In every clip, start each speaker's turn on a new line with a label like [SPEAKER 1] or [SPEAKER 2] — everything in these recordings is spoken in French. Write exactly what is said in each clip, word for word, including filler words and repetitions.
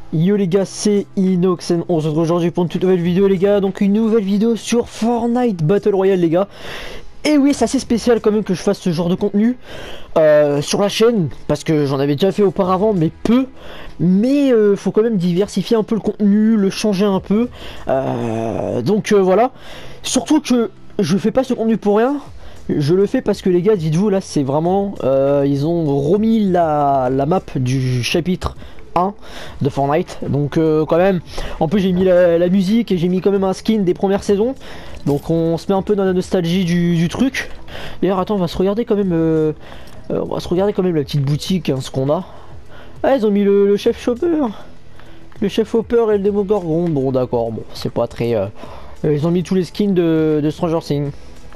[SPEAKER 1] Yo les gars, c'est Inoxen, on se retrouve aujourd'hui pour une toute nouvelle vidéo les gars, donc une nouvelle vidéo sur Fortnite Battle Royale les gars. Et oui, c'est assez spécial quand même que je fasse ce genre de contenu euh, sur la chaîne, parce que j'en avais déjà fait auparavant, mais peu. Mais euh, faut quand même diversifier un peu le contenu, le changer un peu. Euh, donc euh, voilà, surtout que je fais pas ce contenu pour rien. Je le fais parce que les gars, dites-vous là, c'est vraiment, euh, ils ont remis la, la map du chapitre un de Fortnite, donc euh, quand même, en plus j'ai mis la, la musique et j'ai mis quand même un skin des premières saisons, donc on se met un peu dans la nostalgie du, du truc. D'ailleurs attends, on va se regarder quand même, euh, euh, on va se regarder quand même la petite boutique, hein, ce qu'on a. Ah, ils ont mis le, le chef chopper, le chef hopper et le démogorgon, bon d'accord, bon c'est pas très, euh, ils ont mis tous les skins de, de Stranger Things.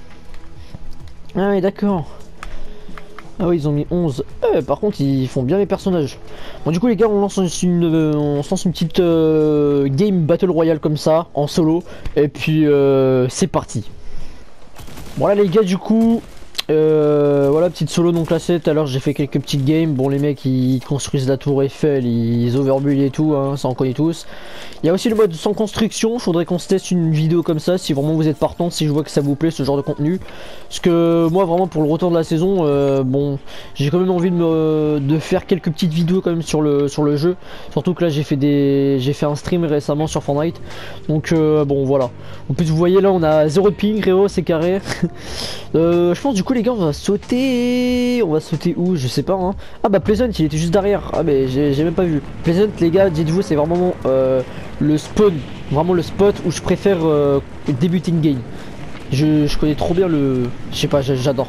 [SPEAKER 1] Ah oui d'accord. Ah oui, ils ont mis onze. Eh, par contre, ils font bien les personnages. Bon, du coup, les gars, on lance une, euh, on se lance une petite euh, game Battle Royale comme ça, en solo. Et puis, euh, c'est parti. Voilà, les gars, du coup, euh, voilà, petite solo non classée. Tout à l'heure, j'ai fait quelques petites games. Bon, les mecs, ils construisent la tour Eiffel, ils overbull et tout, hein, ça on connaît tous. Il y a aussi le mode sans construction. Faudrait qu'on se teste une vidéo comme ça, si vraiment vous êtes partant, si je vois que ça vous plaît, ce genre de contenu. Parce que moi, vraiment, pour le retour de la saison, euh, bon, j'ai quand même envie de, me, de faire quelques petites vidéos quand même sur le, sur le jeu. Surtout que là, j'ai fait des, j'ai fait un stream récemment sur Fortnite. Donc, euh, bon, voilà. En plus, vous voyez là, on a zéro de ping, Réo, c'est carré. euh, je pense, du coup, les gars, on va sauter. On va sauter où? Je sais pas. Hein. Ah, bah, Pleasant, il était juste derrière. Ah, mais j'ai même pas vu. Pleasant, les gars, dites-vous, c'est vraiment euh, le spawn. Vraiment le spot où je préfère euh, débuter une game. Je, je connais trop bien le... Je sais pas, j'adore.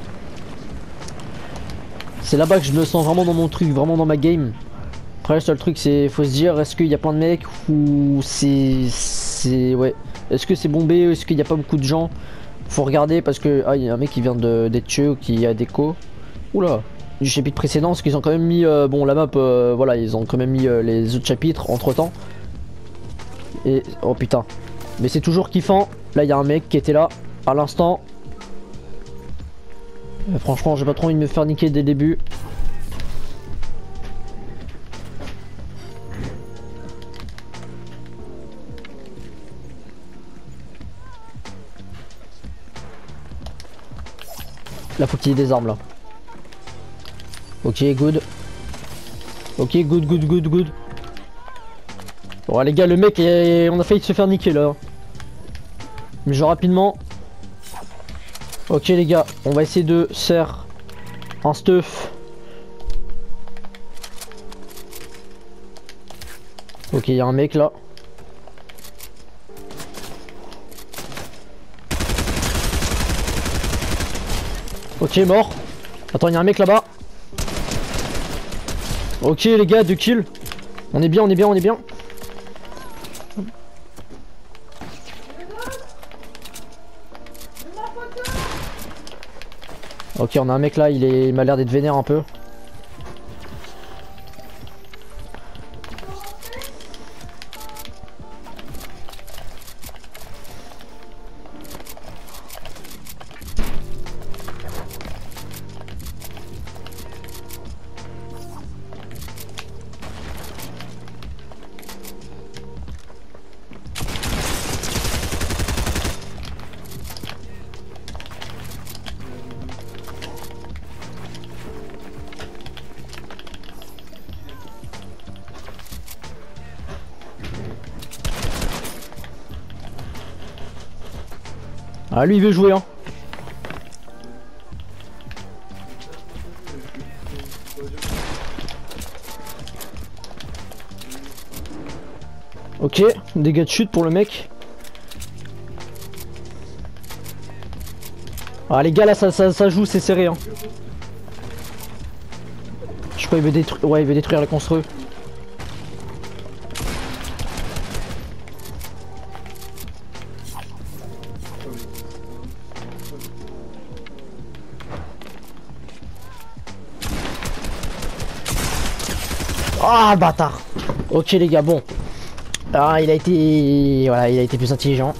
[SPEAKER 1] C'est là-bas que je me sens vraiment dans mon truc, vraiment dans ma game. Après, le seul truc, c'est faut se dire, est-ce qu'il y a plein de mecs ou c'est... c'est ouais. Est-ce que c'est bombé? Est-ce qu'il n'y a pas beaucoup de gens? Faut regarder parce que... Ah, il y a un mec qui vient d'être tué ou qui a déco. Oula. Du chapitre précédent, parce qu'ils ont quand même mis... Euh, bon, la map, euh, voilà, ils ont quand même mis euh, les autres chapitres entre-temps. Et... Oh putain. Mais c'est toujours kiffant. Là, il y a un mec qui était là à l'instant. Euh, franchement, j'ai pas trop envie de me faire niquer dès le début. Là, faut qu'il y ait des armes là. Ok, good. Ok, good, good, good, good. Bon, les gars, le mec, est... on a failli se faire niquer là. Mais je rapidement. Ok, les gars, on va essayer de faire un stuff. Ok, il y a un mec là. Ok, mort. Attends, il y a un mec là-bas. Ok, les gars, deux kills. On est bien, on est bien, on est bien. Ok, on a un mec là, il est, il m'a l'air d'être vénère un peu. Ah, lui il veut jouer hein. Ok, dégâts de chute pour le mec. Ah les gars là ça, ça, ça joue, c'est serré hein. Je crois qu'il veut détruire. Ouais, il veut détruire les construeux. Ah bâtard. Ok les gars, bon. Ah il a été... Voilà, il a été plus intelligent.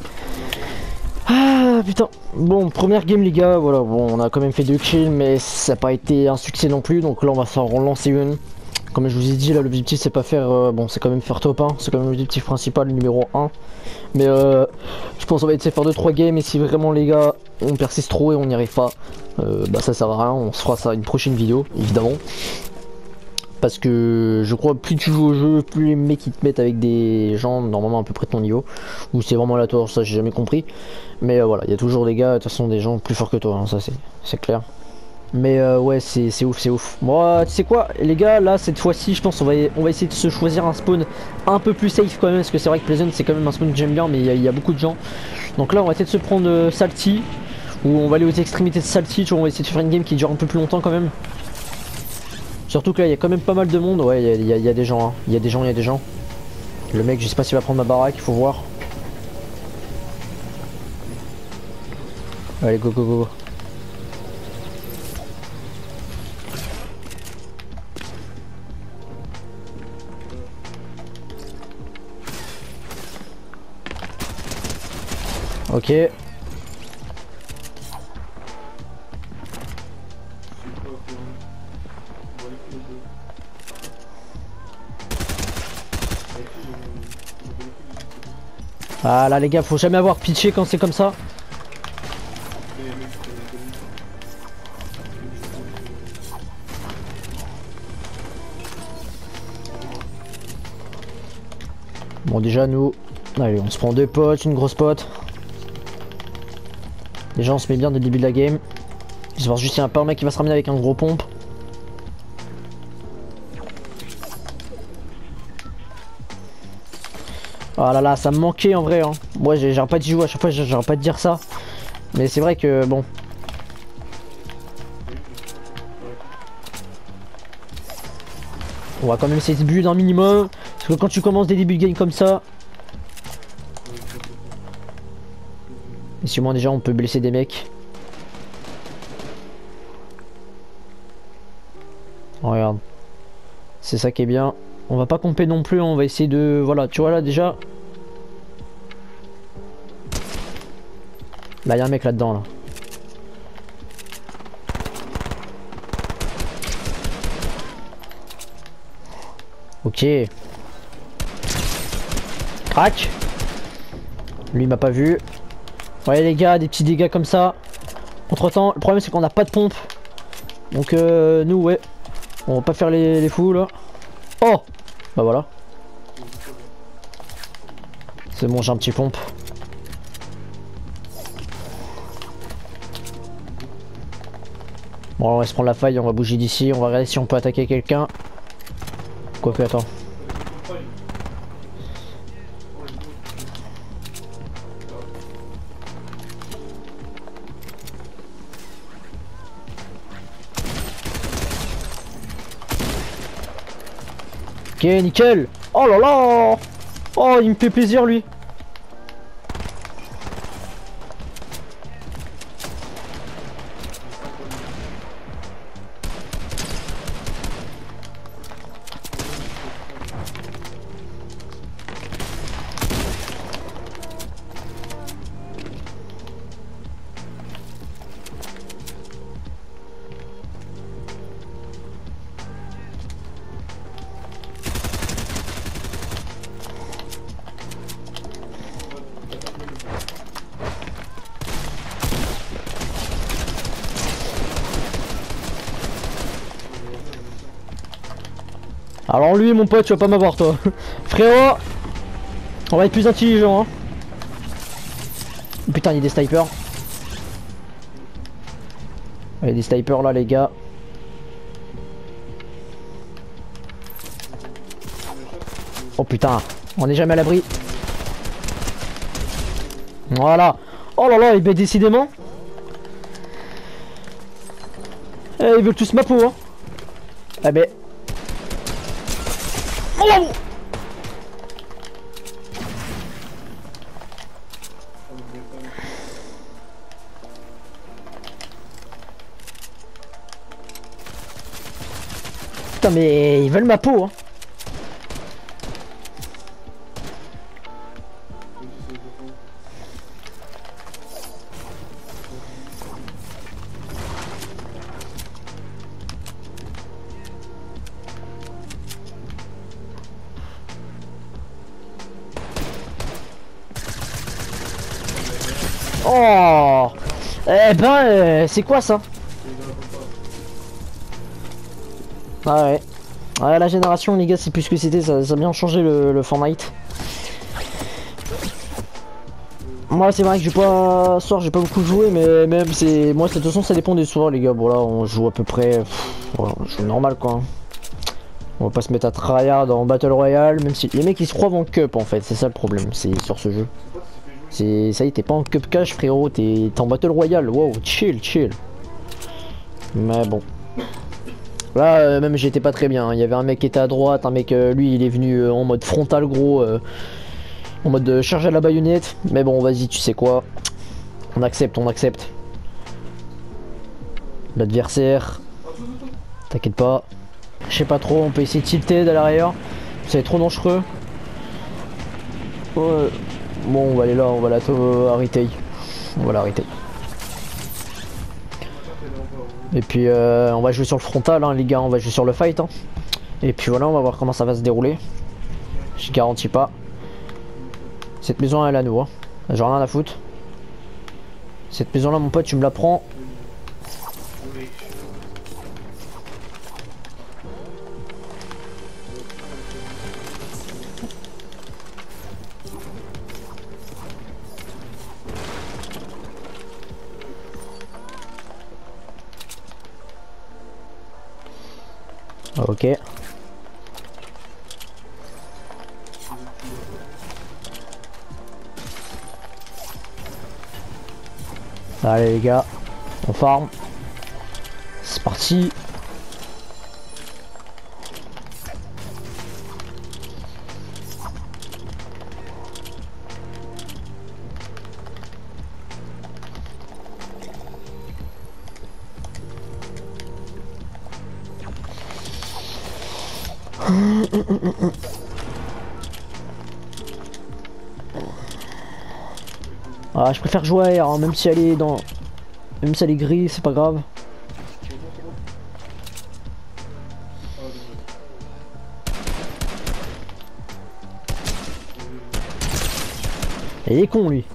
[SPEAKER 1] Ah putain. Bon, première game les gars, voilà, bon on a quand même fait deux kills mais ça n'a pas été un succès non plus. Donc là on va s'en relancer une. Comme je vous ai dit, là l'objectif c'est pas faire, euh, bon c'est quand même faire top un, c'est quand même l'objectif principal numéro un. Mais euh, je pense qu'on va essayer de faire deux trois games et si vraiment les gars on persiste trop et on n'y arrive pas, euh, bah ça sert à rien, on se fera ça une prochaine vidéo évidemment. Parce que je crois plus tu joues au jeu, plus les mecs ils te mettent avec des gens normalement à peu près de ton niveau. Ou c'est vraiment aléatoire, ça j'ai jamais compris. Mais euh, voilà, il y a toujours des gars, de toute façon des gens plus forts que toi, hein, ça c'est clair. Mais euh, ouais, c'est ouf, c'est ouf. Moi, tu sais quoi, les gars, là, cette fois-ci, je pense on va, on va essayer de se choisir un spawn un peu plus safe quand même. Parce que c'est vrai que Pleasant, c'est quand même un spawn que j'aime bien, mais il y, y a beaucoup de gens. Donc là, on va essayer de se prendre euh, Salty. Ou on va aller aux extrémités de Salty, tu vois, on va essayer de faire une game qui dure un peu plus longtemps quand même. Surtout que là, il y a quand même pas mal de monde. Ouais, il y, y, y a des gens, hein. Il y a des gens, il y a des gens. Le mec, je sais pas s'il va prendre ma baraque, il faut voir. Allez, go, go, go. Ok. Ah là les gars, faut jamais avoir pitié quand c'est comme ça. Bon déjà nous, allez on se prend deux potes, une grosse pote. Déjà on se met bien dès le début de la game. J'espère juste qu'il n'y a pas un mec qui va se ramener avec un gros pompe. Oh là là, ça me manquait en vrai hein. Moi j'arrête pas de jouer à chaque fois, j'arrête pas de dire ça. Mais c'est vrai que bon. On va quand même essayer de build un minimum. Parce que quand tu commences des débuts de game comme ça. Et si au moins déjà on peut blesser des mecs. Oh, regarde. C'est ça qui est bien. On va pas camper non plus, on va essayer de... Voilà, tu vois là déjà. Là, il y a un mec là-dedans, là. Ok. Crac. Lui, il m'a pas vu. Ouais, les gars, des petits dégâts comme ça. Entre temps, le problème, c'est qu'on n'a pas de pompe. Donc, euh, nous, ouais. On va pas faire les, les fous, là. Oh! Bah voilà. C'est bon, j'ai un petit pompe. Bon, on va se prendre la faille, on va bouger d'ici, on va regarder si on peut attaquer quelqu'un. Quoique, attends. Ok, nickel. Oh là là. Oh, il me fait plaisir, lui. Alors lui, mon pote, tu vas pas m'avoir, toi. Frérot, on va être plus intelligent, hein. Putain, il y a des snipers. Il y a des snipers là, les gars. Oh putain, on est jamais à l'abri. Voilà. Oh là là, il ben décidément. Eh, ils veulent tous ma peau, hein. Ah ben. Oh! Putain, mais ils veulent ma peau, hein. Oh. Eh ben, euh, c'est quoi ça? Ah ouais. Ouais, la génération, les gars, c'est plus ce que c'était, ça, ça a bien changé le, le Fortnite. Moi, c'est vrai que j'ai pas. Ce soir, j'ai pas beaucoup joué, mais même, c'est. Moi, de toute façon, ça dépend des soirs, les gars. Bon, là, on joue à peu près. Pff, voilà, on joue normal, quoi. On va pas se mettre à tryhard en Battle Royale, même si les mecs ils se croient en cup en fait, c'est ça le problème, c'est sur ce jeu. C'est ça y est, t'es pas en cup cash frérot, t'es en Battle Royale, wow, chill, chill. Mais bon. Là, euh, même j'étais pas très bien, il hein. Y avait un mec qui était à droite, un mec, euh, lui il est venu euh, en mode frontal gros, euh, en mode de charge à la baïonnette. Mais bon, vas-y, tu sais quoi, on accepte, on accepte. L'adversaire, t'inquiète pas. Je sais pas trop, on peut essayer de tilter à l'arrière. C'est trop dangereux. Ouais. Bon, on va aller là, on va la euh, arrêter. On va l'arrêter. Et puis euh, on va jouer sur le frontal, hein, les gars, on va jouer sur le fight. Hein. Et puis voilà, on va voir comment ça va se dérouler. Je garantis pas. Cette maison elle est à nous, hein. J'ai rien à foutre. Cette maison là, mon pote, tu me la prends. Ok. Allez les gars, on farm. C'est parti. Ah, je préfère jouer à R, hein, même si elle est dans... Même si elle est grise, c'est pas grave. Il est con lui.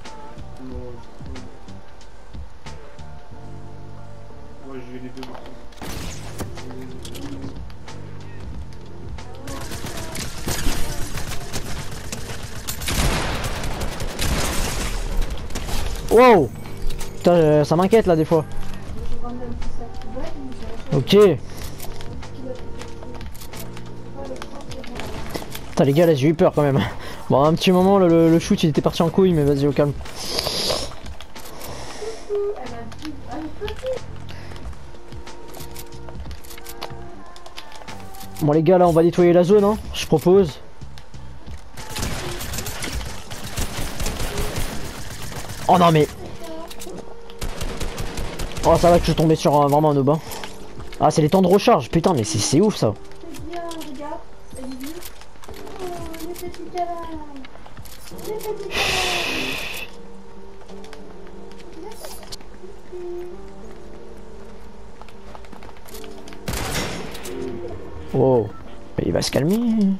[SPEAKER 1] Wow. Putain, euh, ça m'inquiète là des fois. Ok. Putain les gars, là j'ai eu peur quand même. Bon, un petit moment le, le, le shoot il était parti en couille, mais vas-y au calme. Bon les gars, là on va nettoyer la zone, hein, je propose. Oh non mais... Oh ça va que je suis tombé sur euh, vraiment un noob, hein. Ah c'est les temps de recharge, putain mais c'est ouf ça. Oh, mais il va se calmer.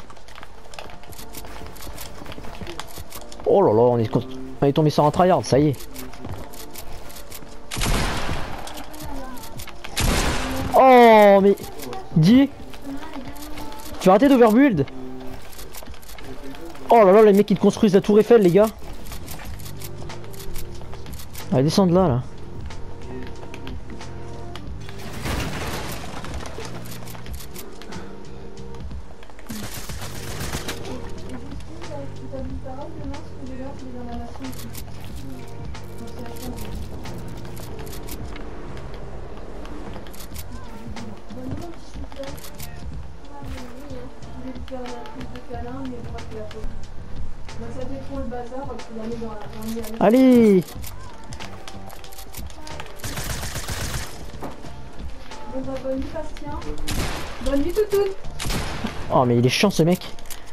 [SPEAKER 1] Oh là là, on est, on est tombé sur un tryhard, ça y est. Oh mais... Dis... Tu vas arrêter d'overbuild. Oh là là, les mecs qui te construisent la tour Eiffel, les gars. Allez, descends de là, là. Allez.
[SPEAKER 2] Bon bah bonne nuit Bastien. Bonne nuit toutou.
[SPEAKER 1] Oh mais il est chiant ce mec.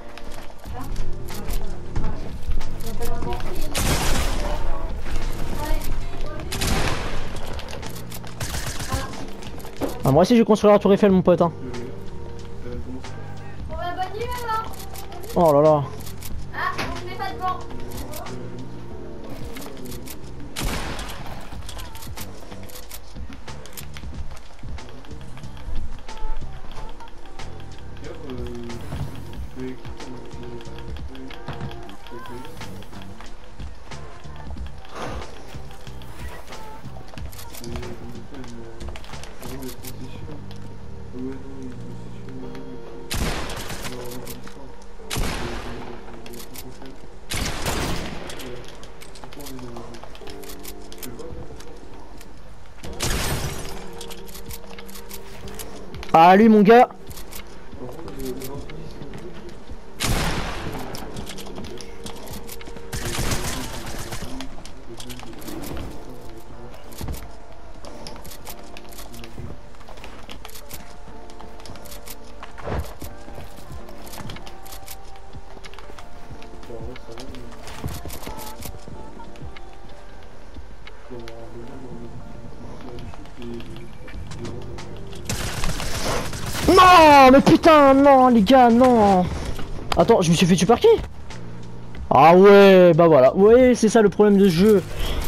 [SPEAKER 1] Ah, moi aussi je vais construire la tour Eiffel mon pote hein.
[SPEAKER 2] Bon bah bonne nuit alors.
[SPEAKER 1] Oh là là.
[SPEAKER 2] Ah on se met pas devant.
[SPEAKER 1] Ah lui mon gars. Non mais putain non les gars non. Attends je me suis fait tuer par qui? Ah ouais bah voilà. Ouais c'est ça le problème de ce jeu.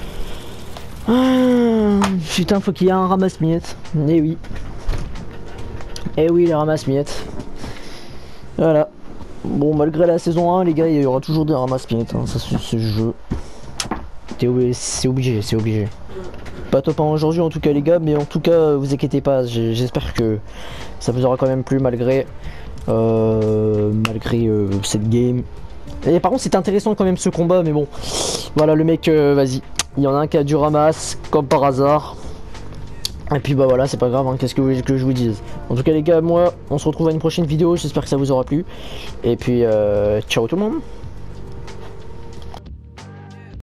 [SPEAKER 1] Ah, putain faut qu'il y ait un ramasse-miettes. Eh oui. Eh oui les ramasse-miettes. Voilà. Bon malgré la saison un les gars il y aura toujours des ramasse-miettes hein. Ça c'est ce jeu. C'est obligé c'est obligé. Pas top un aujourd'hui en tout cas les gars, mais en tout cas vous inquiétez pas, j'espère que ça vous aura quand même plu malgré euh, malgré euh, cette game. Et par contre c'est intéressant quand même ce combat, mais bon voilà le mec euh, vas-y, il y en a un qui a du ramasse comme par hasard. Et puis bah voilà c'est pas grave hein, qu'est-ce que vous voulez que je vous dise. En tout cas les gars moi on se retrouve à une prochaine vidéo, j'espère que ça vous aura plu. Et puis euh, ciao tout le monde.